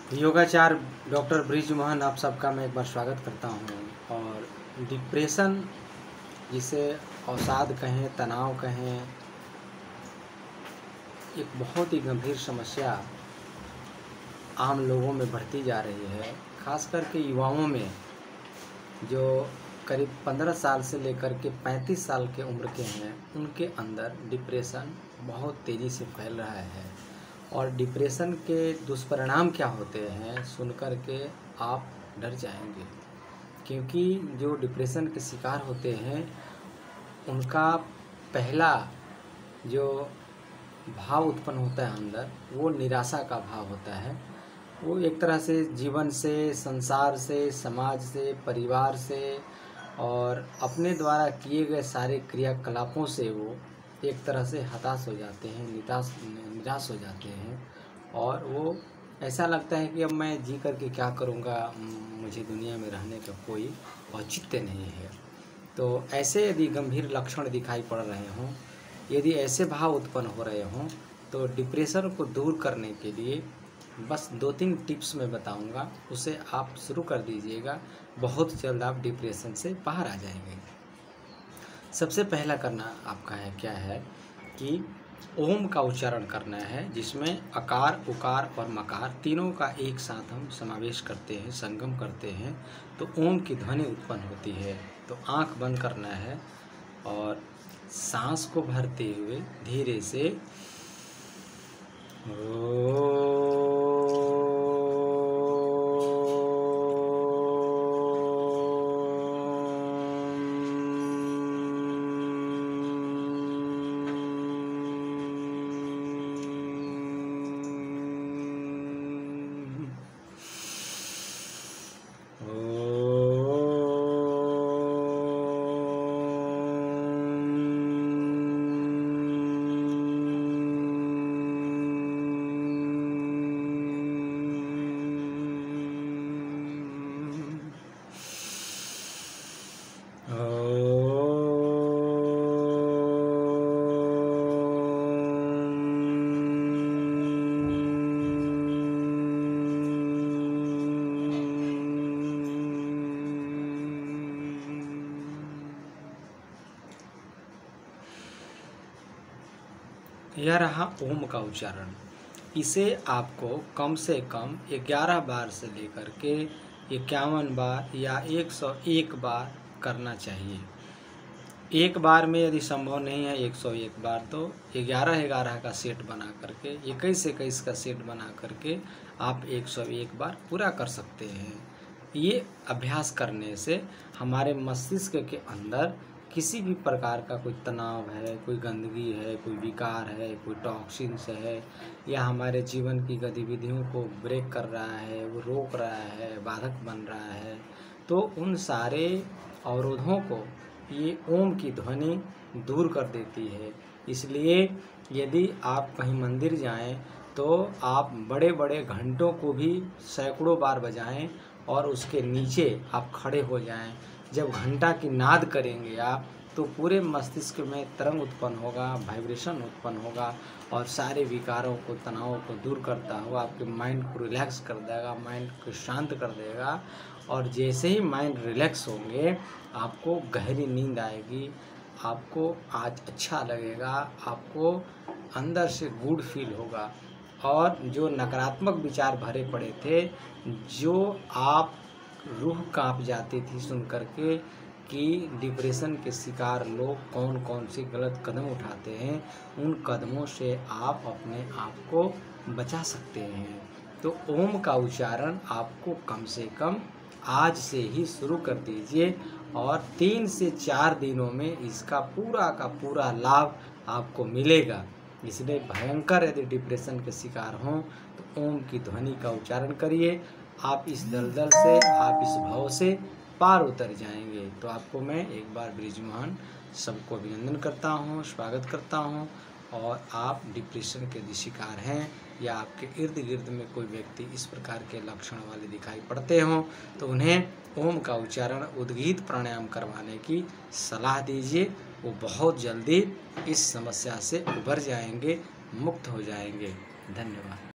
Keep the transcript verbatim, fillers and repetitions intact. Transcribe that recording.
योगाचार doctor Brijmohan आप सबका मैं एक बार स्वागत करता हूँ। और डिप्रेशन, जिसे अवसाद कहें, तनाव कहें, एक बहुत ही गंभीर समस्या आम लोगों में बढ़ती जा रही है। खास करके युवाओं में, जो करीब पंद्रह साल से लेकर के पैंतीस साल के उम्र के हैं, उनके अंदर डिप्रेशन बहुत तेज़ी से फैल रहा है। और डिप्रेशन के दुष्परिणाम क्या होते हैं सुनकर के आप डर जाएंगे, क्योंकि जो डिप्रेशन के शिकार होते हैं उनका पहला जो भाव उत्पन्न होता है अंदर, वो निराशा का भाव होता है। वो एक तरह से जीवन से, संसार से, समाज से, परिवार से और अपने द्वारा किए गए सारे क्रियाकलापों से वो एक तरह से हताश हो जाते हैं, निराश निराश हो जाते हैं। और वो ऐसा लगता है कि अब मैं जी करके क्या करूँगा, मुझे दुनिया में रहने का कोई औचित्य नहीं है। तो ऐसे यदि गंभीर लक्षण दिखाई पड़ रहे हों, यदि ऐसे भाव उत्पन्न हो रहे हों, तो डिप्रेशन को दूर करने के लिए बस दो तीन टिप्स मैं बताऊंगा, उसे आप शुरू कर दीजिएगा। बहुत जल्द आप डिप्रेशन से बाहर आ जाएंगे। सबसे पहला करना आपका है क्या है कि ओम का उच्चारण करना है, जिसमें अकार, उकार और मकार तीनों का एक साथ हम समावेश करते हैं, संगम करते हैं, तो ओम की ध्वनि उत्पन्न होती है। तो आंख बंद करना है और सांस को भरते हुए धीरे से यह रहा ओम का उच्चारण। इसे आपको कम से कम ग्यारह बार से लेकर के इक्यावन बार या एक सौ एक बार करना चाहिए। एक बार में यदि संभव नहीं है एक सौ एक बार, तो ग्यारह ग्यारह का सेट बना करके, इक्कीस इक्कीस का सेट बना करके आप एक सौ एक बार पूरा कर सकते हैं। ये अभ्यास करने से हमारे मस्तिष्क के अंदर किसी भी प्रकार का कोई तनाव है, कोई गंदगी है, कोई विकार है, कोई टॉक्सिन्स है, या हमारे जीवन की गतिविधियों को ब्रेक कर रहा है, वो रोक रहा है, बाधक बन रहा है, तो उन सारे अवरोधों को ये ओम की ध्वनि दूर कर देती है। इसलिए यदि आप कहीं मंदिर जाएं तो आप बड़े बड़े घंटों को भी सैकड़ों बार बजाएं और उसके नीचे आप खड़े हो जाएं। जब घंटा की नाद करेंगे आप, तो पूरे मस्तिष्क में तरंग उत्पन्न होगा, वाइब्रेशन उत्पन्न होगा और सारे विकारों को, तनावों को दूर करता हुआ आपके माइंड को रिलैक्स कर देगा, माइंड को शांत कर देगा। और जैसे ही माइंड रिलैक्स होंगे, आपको गहरी नींद आएगी, आपको आज अच्छा लगेगा, आपको अंदर से गुड फील होगा। और जो नकारात्मक विचार भरे पड़े थे, जो आप रूह कांप जाती थी सुन करके कि डिप्रेशन के शिकार लोग कौन कौन से गलत कदम उठाते हैं, उन कदमों से आप अपने आप को बचा सकते हैं। तो ओम का उच्चारण आपको कम से कम आज से ही शुरू कर दीजिए और तीन से चार दिनों में इसका पूरा का पूरा लाभ आपको मिलेगा। इसलिए भयंकर यदि डिप्रेशन के शिकार हों तो ओम की ध्वनि का उच्चारण करिए। आप इस दलदल से, आप इस भाव से पार उतर जाएंगे। तो आपको मैं एक बार ब्रिजमोहन सबको अभिनंदन करता हूँ, स्वागत करता हूँ। और आप डिप्रेशन के यदि शिकार हैं या आपके इर्द गिर्द में कोई व्यक्ति इस प्रकार के लक्षण वाले दिखाई पड़ते हों, तो उन्हें ओम का उच्चारण, उद्गीत प्राणायाम करवाने की सलाह दीजिए। वो बहुत जल्दी इस समस्या से उबर जाएंगे, मुक्त हो जाएंगे। धन्यवाद।